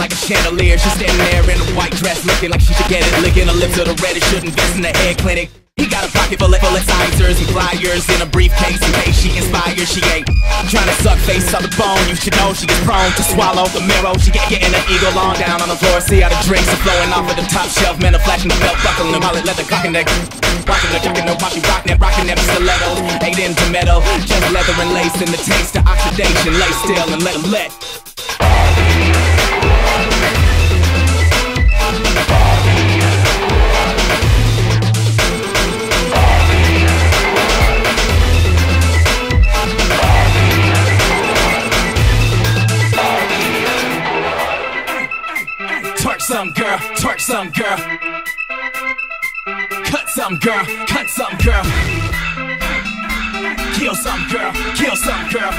like a chandelier. She's standing there in a white dress, looking like she should get it, licking her lips to the red. It should invest in the hair clinic. He got a pocket full of sizers and flyers in a briefcase in case she inspires. She ain't trying to suck face on the bone. You should know she gets prone to swallow the mirror. She getting an eagle on down on the floor. See how the drinks are flowing off of the top shelf. Men are flashing the belt, buckling them, while it leather cocking their rocking the jocking them while she rocking them stilettos. Ain't into metal, just leather and lace in the taste of oxidation. Lay still and let them let. Twerk some girl, twerk some girl. Cut some girl, cut some girl. Kill some girl, kill some girl.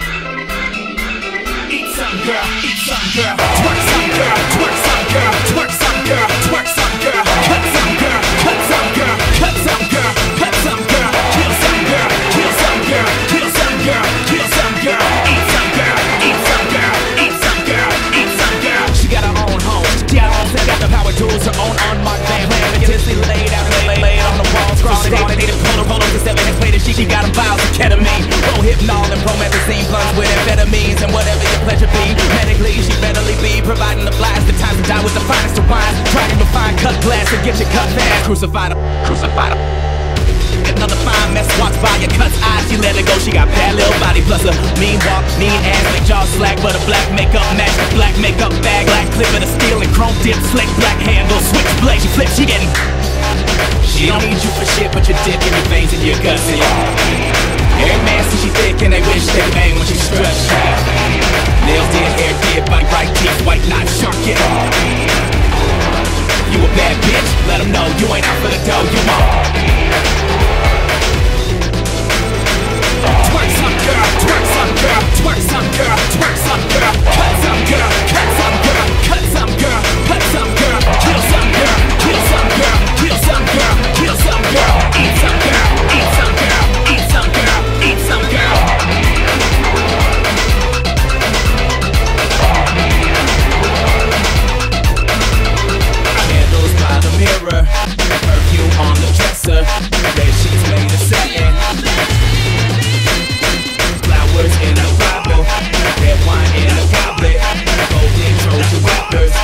Eat some girl, eat some girl. Twerk some girl, twerk some girl, twerk some girl, twerk some girl. Cut some girl, cut some girl, cut some girl, cut some girl. Kill some girl, kill some girl, kill some girl, kill some girl. Eat some girl, eat some girl, eat some girl, eat some girl. She got her own home. She got her own set, got the power tools, her own unmarked van. Intensely laid out, laid on the walls, scrawling. They need a polo to 7 has played it. She got them vials of ketamine, rohypnol and promethazine, blunts with amphetamines and whatever your pleasure be. Medically, she readily be providing the blast. The time to die with the finest of wines. Try to refine cut glass and get your cut fast. Crucified her, crucified her. Another fine mess walks by your cuts eyes. She let it go. She got bad little body plus a mean walk, mean ass, make jaw slack, but a black makeup match the black makeup bag. Black clip of the steel and chrome dip, slick black handle, switchblade. She flips, she getting. She don't need you for shit, but your dick in your veins and your guts and every man see she thick and they wish they bang when she struts. Nails did, hair did, body bright teeth, white knot, shark yeah. You a bad bitch? Let them know you ain't out for the dough, you won't. Twerk some girl, twerk some girl, twerk some girl, twerk some girl. Cut some girl, cut some girl, cut some girl, cut some girl. Kill some girl, kill some girl, kill some girl, kill some girl. Eat some girl, eat some girl, eat some girl, eat some girl. Candles by the mirror, perfume on the dresser, red sheets made of satin. Flowers in a Bible, red wine in a goblet, golden Trojan rappers.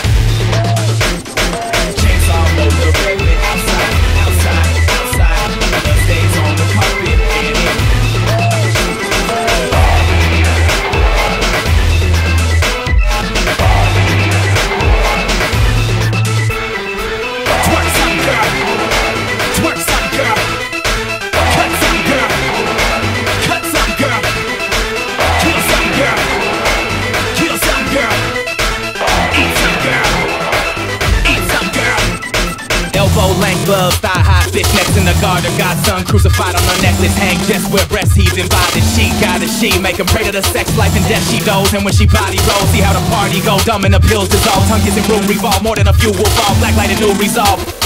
Chains all over the pavement, outside, outside, outside. Blood stains on the carpet, and it. Twerk some girl, twerk some girl. Cut some girl, cut some girl. Kill some girl, kill some girl. Eat some girl, eat some girl. Elbow length gloves, thigh high fishnets in the garter. Godson crucified on her necklace, hang just where breast heaving by the she. Got a she, make him pray to the sex life and death she does. And when she body rolls, see how the party go. Dumb and the pills dissolve, tongue kissing room revolve. More than a few will fall, black light and new resolve.